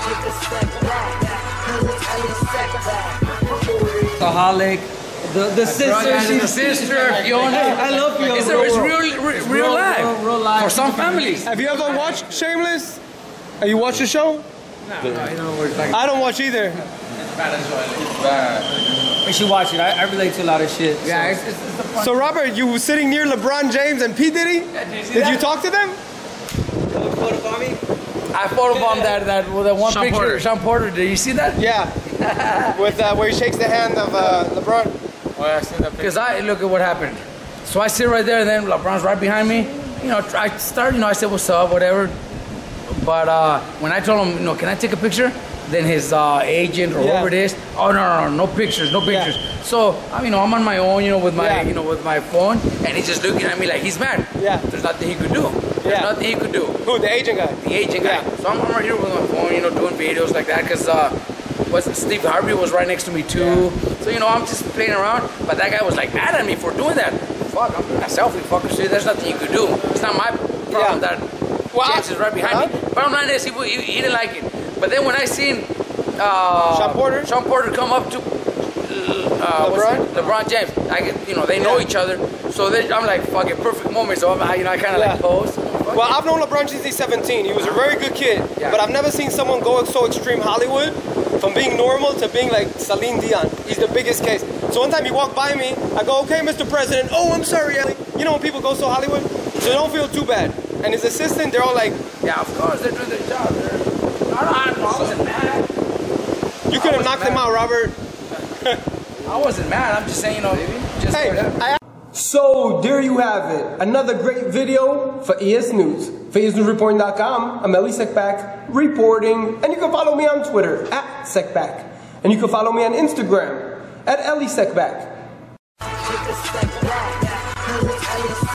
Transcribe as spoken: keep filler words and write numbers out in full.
Alcoholic. The, the sister, she's the sister, Fiona. I love Fiona. It's, a, it's real, real, real, real life. Real, real life. For some families. Have you ever watched Shameless? Have you watched the show? No, no, I know we're like. I don't watch either. We should watch it. I, I relate to a lot of shit. Yeah, So. it's, it's, it's the fun. So Robert, you were sitting near LeBron James and P. Diddy? Yeah, did you see Did that? you talk to them? I photobombed that that with that one Sean picture. Porter. Sean Porter. Did you see that? Yeah. With uh, where he shakes the hand of uh, LeBron. Oh, I seen that Because I look at what happened. So I sit right there, and then LeBron's right behind me. You know, I started. You know, I said, "What's up?" Whatever. But uh, when I told him, you know, can I take a picture? Then his uh, agent or Yeah. whoever it is, oh no, no, no, no pictures, no pictures. Yeah. So I mean, you know, I'm on my own, you know, with my, Yeah. you know, with my phone, and he's just looking at me like he's mad. Yeah. There's nothing he could do. There's Yeah. nothing he could do. Who? The agent guy. The agent guy. Yeah. So I'm, I'm right here with my phone, you know, doing videos like that, because uh, was Steve Harvey was right next to me too. Yeah. So you know, I'm just playing around, but that guy was like mad at me for doing that. Fuck, I'm doing a selfie, fucker. See, there's nothing you could do. It's not my problem Yeah. that Well, James is right behind huh? me. Bottom line is, he, he, he didn't like it. But then when I seen uh, Sean Porter? Sean Porter come up to uh, what's LeBron? it? LeBron James, I get, you know, they know Yeah. each other. So they, I'm like, fuck it, perfect moment. So I'm, you know, I kind of Yeah. like pose. Fuck Well, it. I've known LeBron since he's seventeen. He was a very good kid. Yeah. But I've never seen someone go so extreme Hollywood, from being normal to being like Celine Dion. He's the biggest case. So one time he walked by me, I go, okay, Mister President. Oh, I'm sorry, Ellie. You know when people go so Hollywood? So don't feel too bad. And his assistant, they're all like, Yeah, of course, they're doing their job. They're, I, don't, I wasn't mad. you could have knocked him out, Robert. I wasn't mad. I'm just saying, you know, just Hey, whatever. I So there you have it. Another great video for E S News. For E S News Reporting dot com, I'm Ellie Secback reporting. And you can follow me on Twitter at Secback. And you can follow me on Instagram at Ellie Secback.